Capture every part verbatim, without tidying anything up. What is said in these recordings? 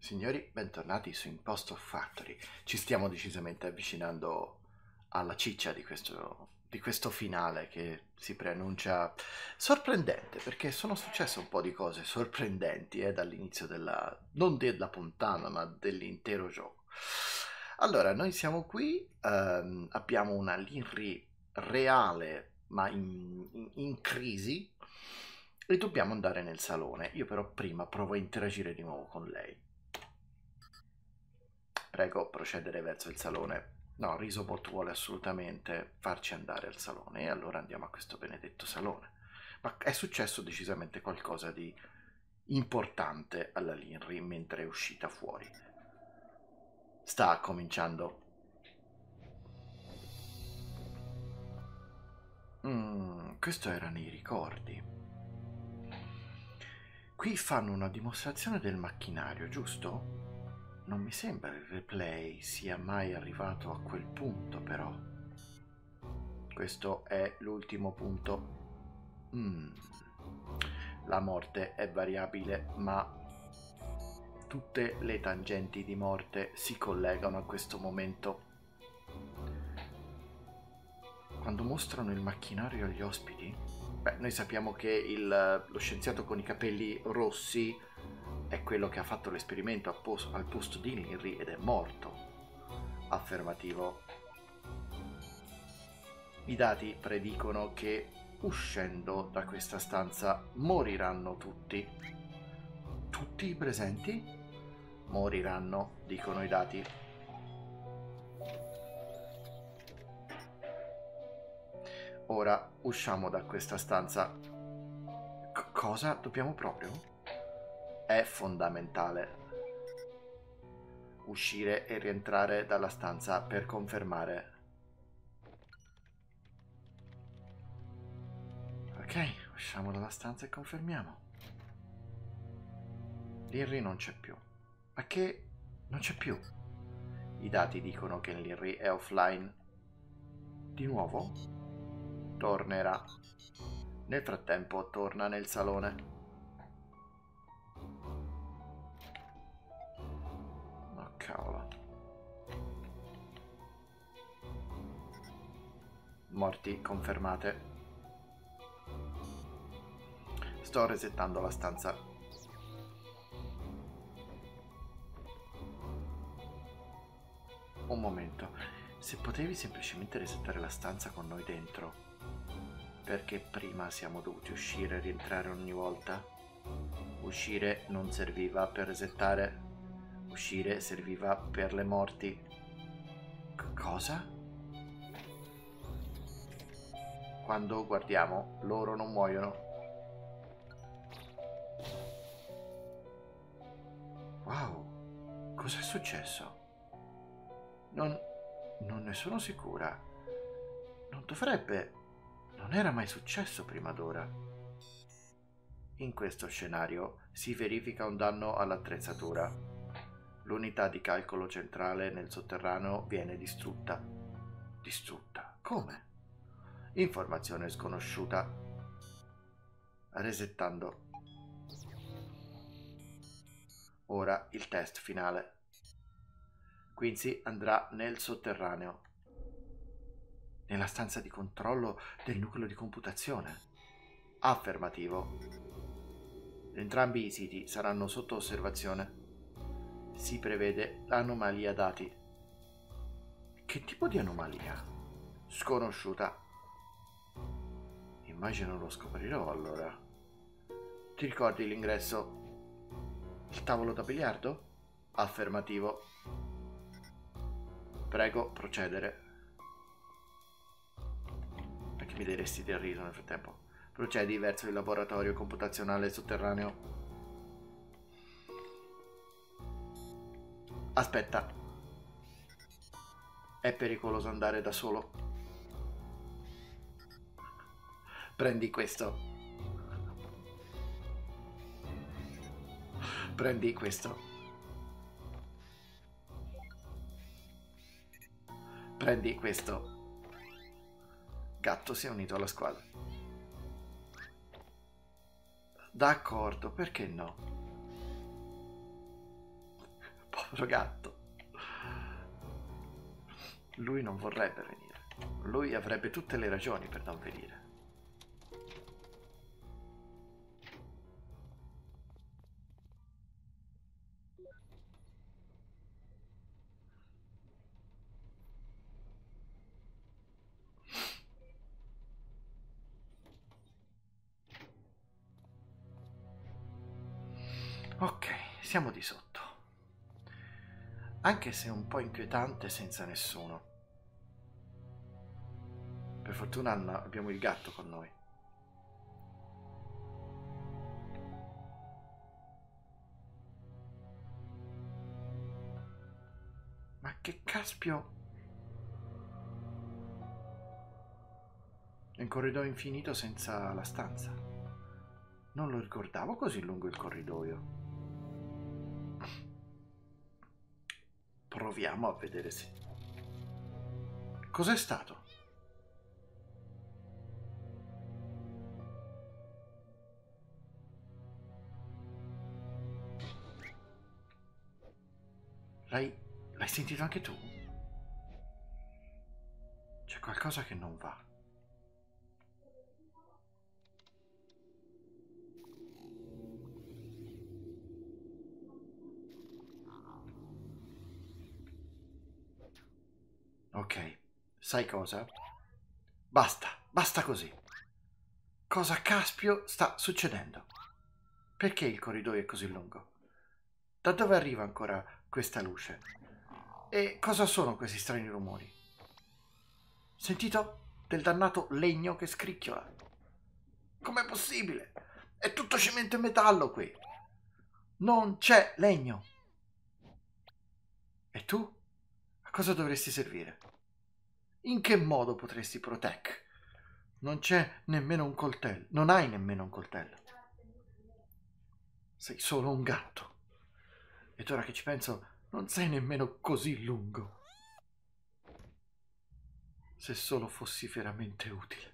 Signori, bentornati su Impostor Factory. Ci stiamo decisamente avvicinando alla ciccia di questo, di questo finale che si preannuncia sorprendente, perché sono successe un po' di cose sorprendenti eh, dall'inizio della, non della puntata, ma dell'intero gioco. Allora, noi siamo qui, ehm, abbiamo una Linry reale, ma in, in, in crisi, e dobbiamo andare nel salone. Io però prima provo a interagire di nuovo con lei. Prego, procedere verso il salone. No, Risobot vuole assolutamente farci andare al salone e allora andiamo a questo benedetto salone. Ma è successo decisamente qualcosa di importante alla Linry mentre è uscita fuori. Sta cominciando. Mm, questo erano i ricordi. Qui fanno una dimostrazione del macchinario, giusto? Non mi sembra il replay sia mai arrivato a quel punto, però. Questo è l'ultimo punto. Mm. La morte è variabile, ma tutte le tangenti di morte si collegano a questo momento. Quando mostrano il macchinario agli ospiti, beh, noi sappiamo che il, lo scienziato con i capelli rossi è quello che ha fatto l'esperimento al posto, al posto di Linry ed è morto. Affermativo. I dati predicono che uscendo da questa stanza moriranno tutti. Tutti i presenti moriranno, dicono i dati. Ora usciamo da questa stanza. C- cosa? Dobbiamo proprio? È fondamentale uscire e rientrare dalla stanza per confermare. Ok, usciamo dalla stanza e confermiamo. Linry non c'è più. Ma che? Non c'è più. I dati dicono che Linry è offline. Di nuovo? Tornerà. Nel frattempo torna nel salone. Oh cavolo. Morti confermate. Sto resettando la stanza. Un momento. Se potevi semplicemente resettare la stanza con noi dentro, perché prima siamo dovuti uscire e rientrare ogni volta? Uscire non serviva per resettare, uscire serviva per le morti. C- cosa? Quando guardiamo, loro non muoiono. Wow, cos'è successo? Non... non ne sono sicura. Non dovrebbe... non era mai successo prima d'ora. In questo scenario si verifica un danno all'attrezzatura. L'unità di calcolo centrale nel sotterraneo viene distrutta. Distrutta? Come? Informazione sconosciuta. Resettando. Ora il test finale. Quincy andrà nel sotterraneo, nella stanza di controllo del nucleo di computazione. Affermativo. Entrambi i siti saranno sotto osservazione. Si prevede l'anomalia dati. Che tipo di anomalia? Sconosciuta. Immagino lo scoprirò allora. Ti ricordi l'ingresso? Il tavolo da biliardo? Affermativo. Prego, procedere. Perché mi daresti del riso nel frattempo? Procedi verso il laboratorio computazionale sotterraneo. Aspetta. È pericoloso andare da solo. Prendi questo. Prendi questo. Prendi questo. Gatto si è unito alla squadra. D'accordo, perché no? Povero gatto. Lui non vorrebbe venire. Lui avrebbe tutte le ragioni per non venire. Ok, siamo di sotto. Anche se è un po' inquietante senza nessuno. Per fortuna abbiamo il gatto con noi. Ma che caspio! È un corridoio infinito senza la stanza. Non lo ricordavo così lungo il corridoio. Proviamo a vedere se... Cos'è stato? L'hai... l'hai sentito anche tu? C'è qualcosa che non va. Ok, sai cosa? Basta, basta così. Cosa caspio sta succedendo? Perché il corridoio è così lungo? Da dove arriva ancora questa luce? E cosa sono questi strani rumori? Sentito del dannato legno che scricchiola? Com'è possibile? È tutto cemento e metallo qui. Non c'è legno. E tu? A cosa dovresti servire? In che modo potresti protec? Non c'è nemmeno un coltello. Non hai nemmeno un coltello. Sei solo un gatto. Ed ora che ci penso, non sei nemmeno così lungo. Se solo fossi veramente utile.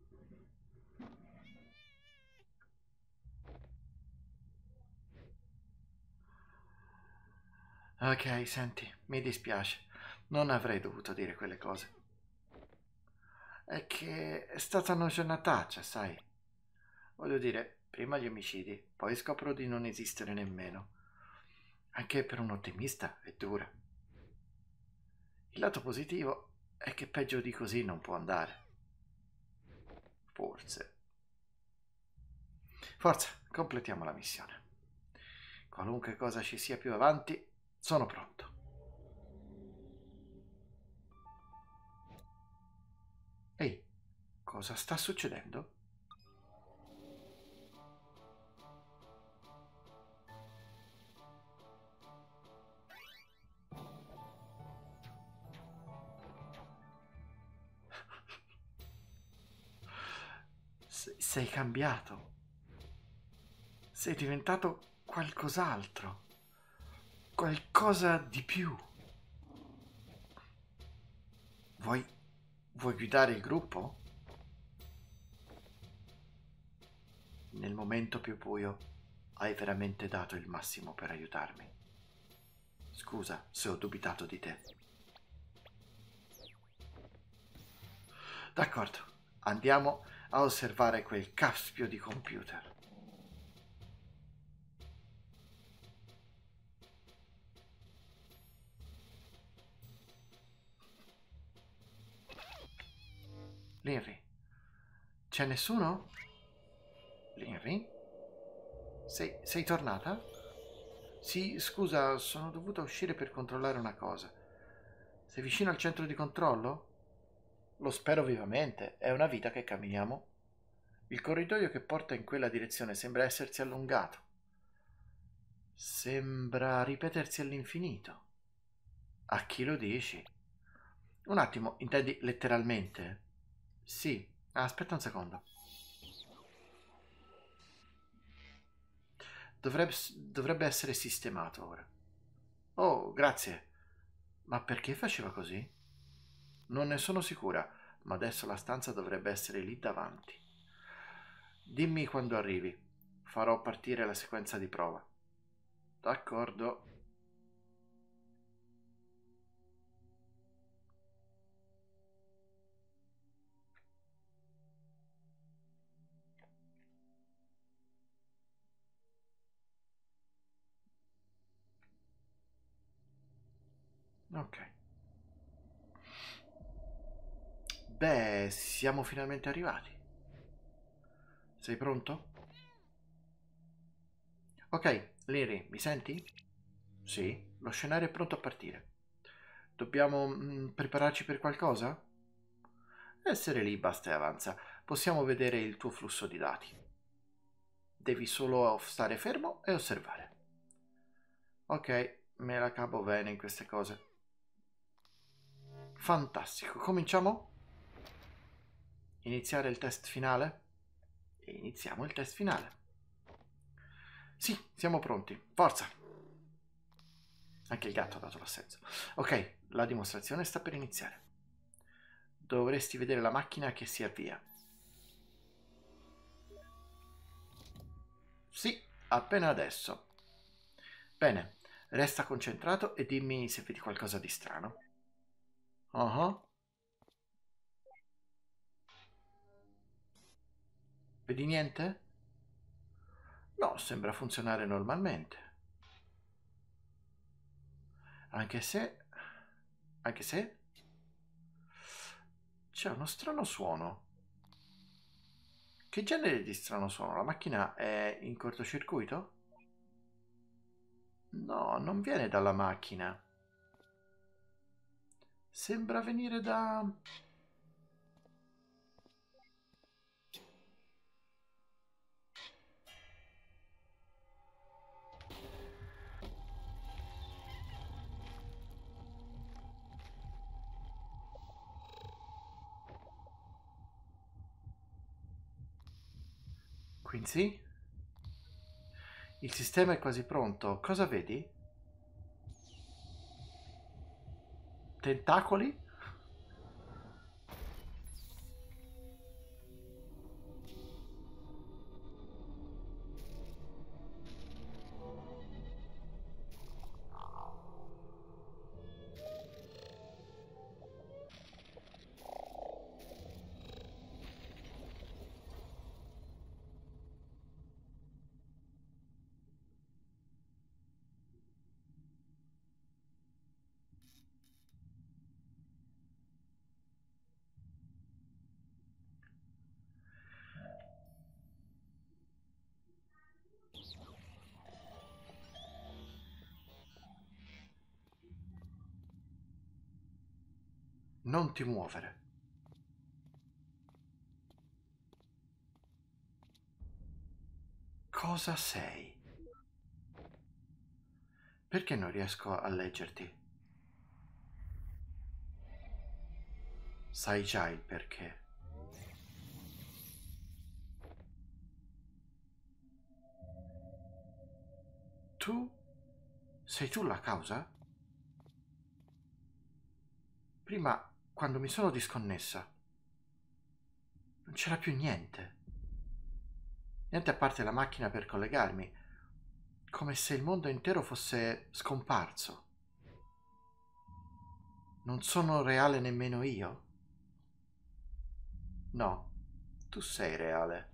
Ok, senti, mi dispiace. Non avrei dovuto dire quelle cose. È che è stata una giornataccia, sai. Voglio dire, prima gli omicidi, poi scopro di non esistere nemmeno. Anche per un ottimista è dura. Il lato positivo è che peggio di così non può andare. Forse. Forza, completiamo la missione. Qualunque cosa ci sia più avanti, sono pronto. Ehi, cosa sta succedendo? Se- sei cambiato. Sei diventato qualcos'altro. Qualcosa di più. Vuoi, vuoi guidare il gruppo? Nel momento più buio hai veramente dato il massimo per aiutarmi. Scusa se ho dubitato di te. D'accordo, andiamo a osservare quel caspio di computer. Linry, c'è nessuno? Linry? Sei, sei tornata? Sì, scusa, sono dovuta uscire per controllare una cosa. Sei vicino al centro di controllo? Lo spero vivamente, è una vita che camminiamo. Il corridoio che porta in quella direzione sembra essersi allungato. Sembra ripetersi all'infinito. A chi lo dici? Un attimo, intendi letteralmente? Sì, aspetta un secondo. Dovrebbe, dovrebbe essere sistemato ora. Oh, grazie. Ma perché faceva così? Non ne sono sicura, ma adesso la stanza dovrebbe essere lì davanti. Dimmi quando arrivi. Farò partire la sequenza di prova. D'accordo. Ok. Beh, siamo finalmente arrivati. Sei pronto? Ok, Larry, mi senti? Sì, lo scenario è pronto a partire. Dobbiamo mm, prepararci per qualcosa? Essere lì basta e avanza. Possiamo vedere il tuo flusso di dati. Devi solo stare fermo e osservare. Ok, me la cavo bene in queste cose. Fantastico, cominciamo? Iniziare il test finale? E iniziamo il test finale. Sì, siamo pronti. Forza! Anche il gatto ha dato l'assenso. Ok, la dimostrazione sta per iniziare. Dovresti vedere la macchina che si avvia. Sì, appena adesso. Bene, resta concentrato e dimmi se vedi qualcosa di strano. Uh-huh. Vedi niente? No, sembra funzionare normalmente. Anche se... Anche se... C'è uno strano suono. Che genere di strano suono? La macchina è in cortocircuito? No, non viene dalla macchina. Sembra venire da... Quincy? Il sistema è quasi pronto. Cosa vedi? Tentacoli? Non ti muovere. Cosa sei? Perché non riesco a leggerti? Sai già il perché. Tu? Sei tu la causa? Prima, quando mi sono disconnessa, non c'era più niente. Niente a parte la macchina per collegarmi. Come se il mondo intero fosse scomparso. Non sono reale nemmeno io? No, tu sei reale.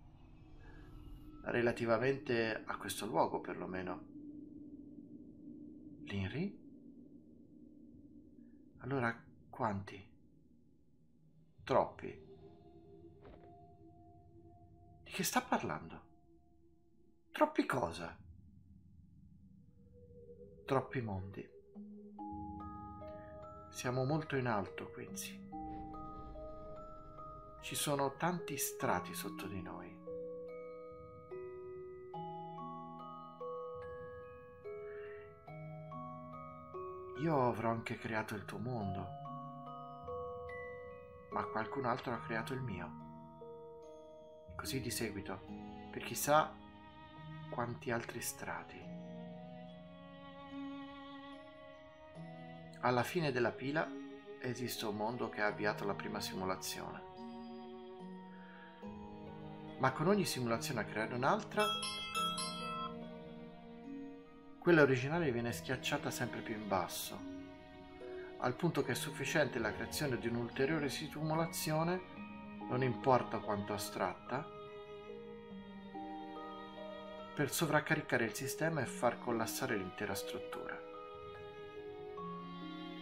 Relativamente a questo luogo, perlomeno. Linry? Allora, quanti? Troppi. Di che sta parlando? Troppi cosa? Troppi mondi. Siamo molto in alto, Quincy. Ci sono tanti strati sotto di noi. Io avrò anche creato il tuo mondo, ma qualcun altro ha creato il mio. Così di seguito, per chissà quanti altri strati. Alla fine della pila esiste un mondo che ha avviato la prima simulazione. Ma con ogni simulazione a creare un'altra, quella originale viene schiacciata sempre più in basso, al punto che è sufficiente la creazione di un'ulteriore simulazione, non importa quanto astratta, per sovraccaricare il sistema e far collassare l'intera struttura.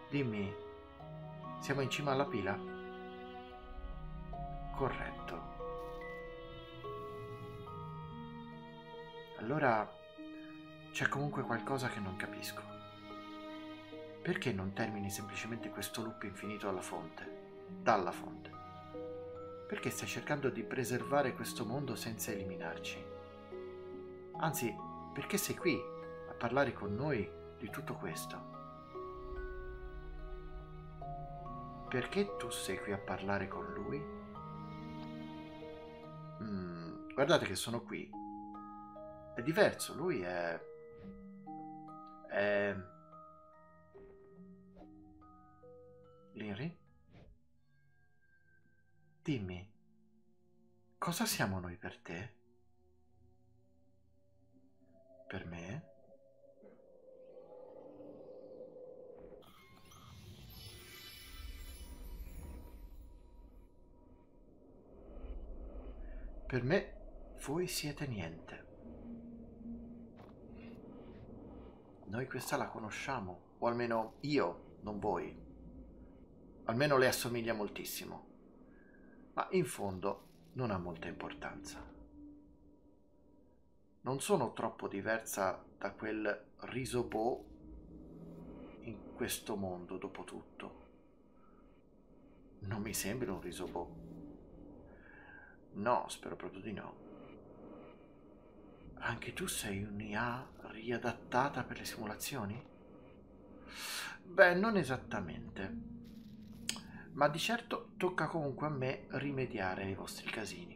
Dimmi, siamo in cima alla pila? Corretto. Allora c'è comunque qualcosa che non capisco. Perché non termini semplicemente questo loop infinito alla fonte? Dalla fonte? Perché stai cercando di preservare questo mondo senza eliminarci? Anzi, perché sei qui a parlare con noi di tutto questo? Perché tu sei qui a parlare con lui? Mm, guardate che sono qui. È diverso, lui è... è... Linry? Dimmi, cosa siamo noi per te? Per me? Per me voi siete niente. Noi questa la conosciamo, o almeno io, non voi. Almeno le assomiglia moltissimo. Ma in fondo non ha molta importanza. Non sono troppo diversa da quel risobò in questo mondo, dopo tutto. Non mi sembra un risobò. No, spero proprio di no. Anche tu sei un'I A riadattata per le simulazioni? Beh, non esattamente. Ma di certo tocca comunque a me rimediare ai vostri casini.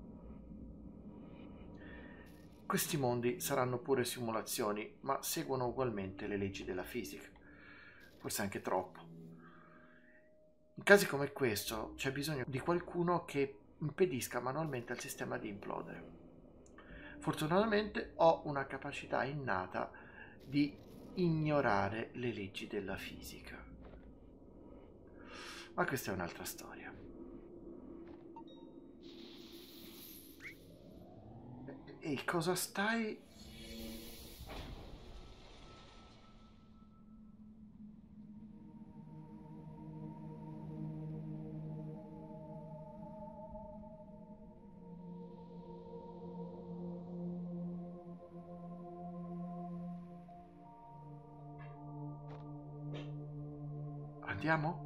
Questi mondi saranno pure simulazioni, ma seguono ugualmente le leggi della fisica. Forse anche troppo. In casi come questo c'è bisogno di qualcuno che impedisca manualmente al sistema di implodere. Fortunatamente ho una capacità innata di ignorare le leggi della fisica. Ma questa è un'altra storia. E cosa stai... Andiamo?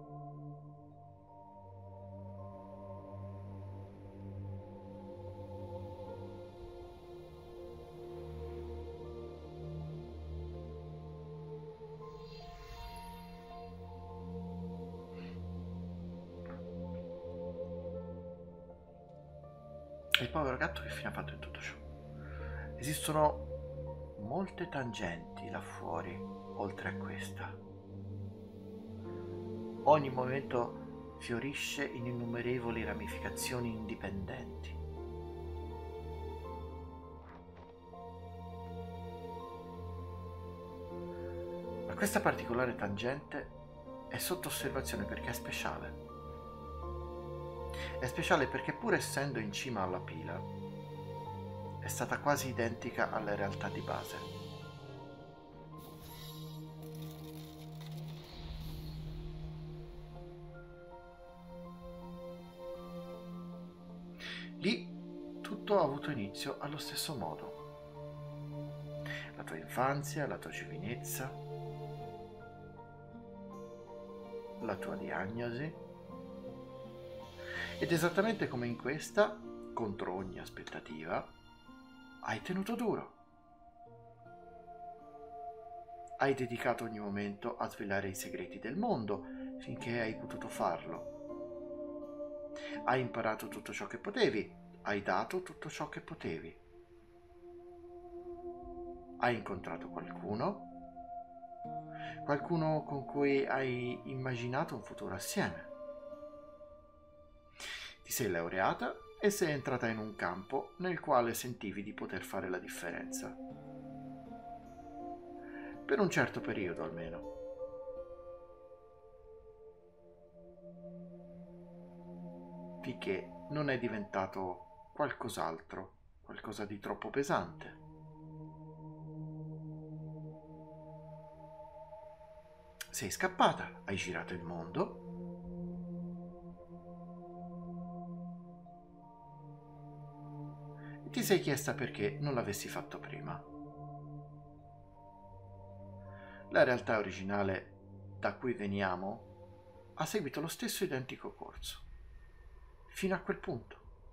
Il povero gatto che fine ha fatto in tutto ciò? Esistono molte tangenti là fuori, oltre a questa. Ogni movimento fiorisce in innumerevoli ramificazioni indipendenti. Ma questa particolare tangente è sotto osservazione perché è speciale. È speciale perché pur essendo in cima alla pila, è stata quasi identica alla realtà di base. Lì tutto ha avuto inizio allo stesso modo. La tua infanzia, la tua giovinezza, la tua diagnosi. Ed esattamente come in questa, contro ogni aspettativa, hai tenuto duro. Hai dedicato ogni momento a svelare i segreti del mondo finché hai potuto farlo. Hai imparato tutto ciò che potevi, hai dato tutto ciò che potevi. Hai incontrato qualcuno, qualcuno con cui hai immaginato un futuro assieme. Ti sei laureata e sei entrata in un campo nel quale sentivi di poter fare la differenza. Per un certo periodo almeno. Finché non è diventato qualcos'altro, qualcosa di troppo pesante. sei scappata, hai girato il mondo. E ti sei chiesta perché non l'avessi fatto prima. La realtà originale da cui veniamo ha seguito lo stesso identico corso, fino a quel punto.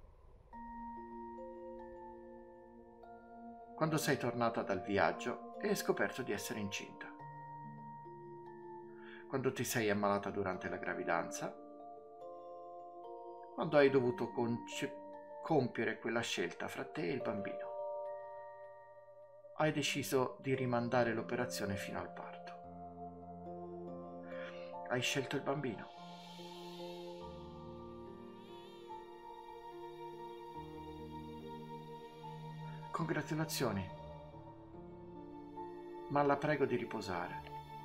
Quando sei tornata dal viaggio e hai scoperto di essere incinta. Quando ti sei ammalata durante la gravidanza. Quando hai dovuto conce- compiere quella scelta fra te e il bambino. Hai deciso di rimandare l'operazione fino al parto. Hai scelto il bambino. Congratulazioni, ma la prego di riposare.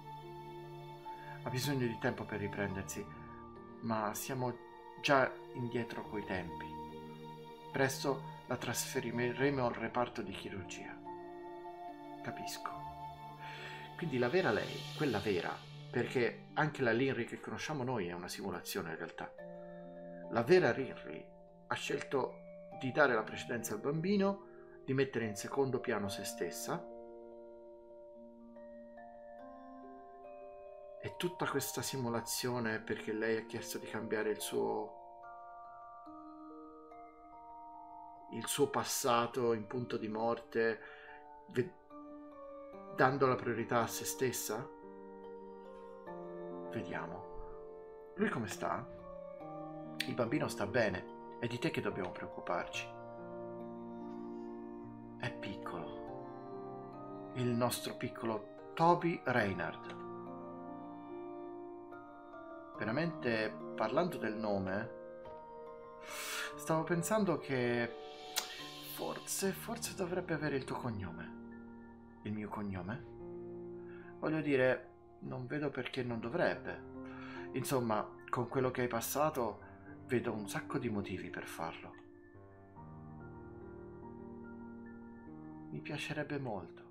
Ha bisogno di tempo per riprendersi, ma siamo già indietro coi tempi. Presto la trasferiremo al reparto di chirurgia. Capisco. Quindi la vera lei, quella vera, perché anche la Linry che conosciamo noi è una simulazione in realtà. La vera Linry ha scelto di dare la precedenza al bambino, di mettere in secondo piano se stessa, e tutta questa simulazione perché lei ha chiesto di cambiare il suo il suo passato in punto di morte, ve- dando la priorità a se stessa? Vediamo. Lui come sta? Il bambino sta bene, è di te che dobbiamo preoccuparci. È piccolo. Il nostro piccolo Toby Reynard. Veramente, parlando del nome, stavo pensando che forse, forse dovrebbe avere il tuo cognome. Il mio cognome? Voglio dire, non vedo perché non dovrebbe. Insomma, con quello che hai passato, vedo un sacco di motivi per farlo. Mi piacerebbe molto.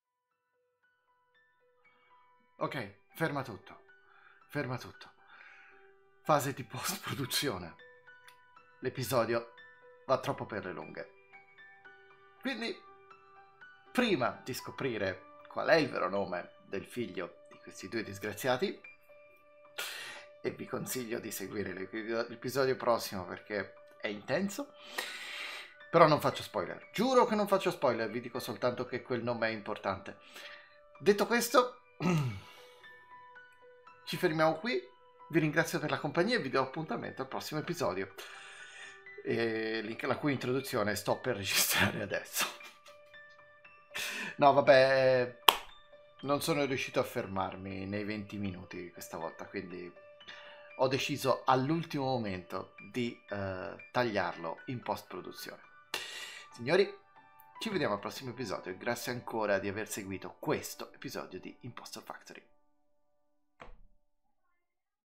Ok, ferma tutto. Ferma tutto. Fase di post-produzione. L'episodio va troppo per le lunghe. Quindi, prima di scoprire qual è il vero nome del figlio di questi due disgraziati, e vi consiglio di seguire l'episodio prossimo perché è intenso, però non faccio spoiler, giuro che non faccio spoiler, vi dico soltanto che quel nome è importante. Detto questo, ci fermiamo qui, vi ringrazio per la compagnia e vi do appuntamento al prossimo episodio, e la cui introduzione sto per registrare adesso. No, vabbè, non sono riuscito a fermarmi nei venti minuti questa volta, quindi ho deciso all'ultimo momento di eh, tagliarlo in post-produzione. Signori, ci vediamo al prossimo episodio e grazie ancora di aver seguito questo episodio di Impostor Factory.